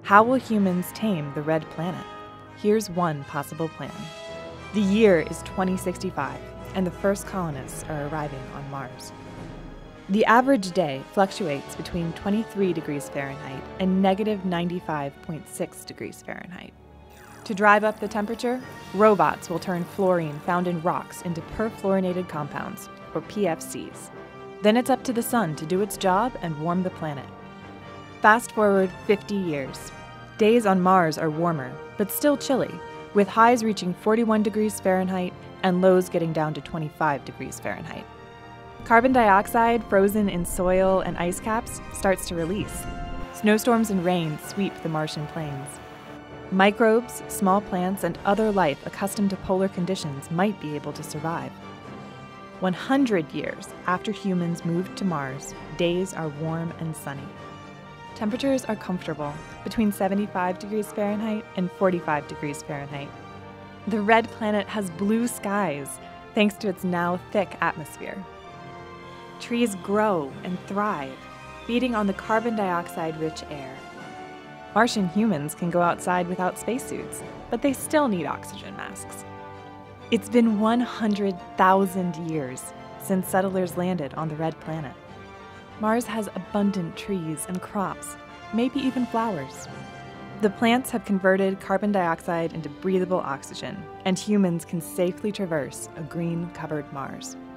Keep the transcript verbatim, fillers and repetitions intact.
How will humans tame the red planet? Here's one possible plan. The year is twenty sixty-five, and the first colonists are arriving on Mars. The average day fluctuates between twenty-three degrees Fahrenheit and negative ninety-five point six degrees Fahrenheit. To drive up the temperature, robots will turn fluorine found in rocks into perfluorinated compounds, or P F Cs. Then it's up to the sun to do its job and warm the planet. Fast forward fifty years. Days on Mars are warmer, but still chilly, with highs reaching forty-one degrees Fahrenheit and lows getting down to twenty-five degrees Fahrenheit. Carbon dioxide frozen in soil and ice caps starts to release. Snowstorms and rain sweep the Martian plains. Microbes, small plants, and other life accustomed to polar conditions might be able to survive. one hundred years after humans moved to Mars, days are warm and sunny. Temperatures are comfortable, between seventy-five degrees Fahrenheit and forty-five degrees Fahrenheit. The red planet has blue skies, thanks to its now thick atmosphere. Trees grow and thrive, feeding on the carbon dioxide-rich air. Martian humans can go outside without spacesuits, but they still need oxygen masks. It's been one hundred thousand years since settlers landed on the red planet. Mars has abundant trees and crops, maybe even flowers. The plants have converted carbon dioxide into breathable oxygen, and humans can safely traverse a green-covered Mars.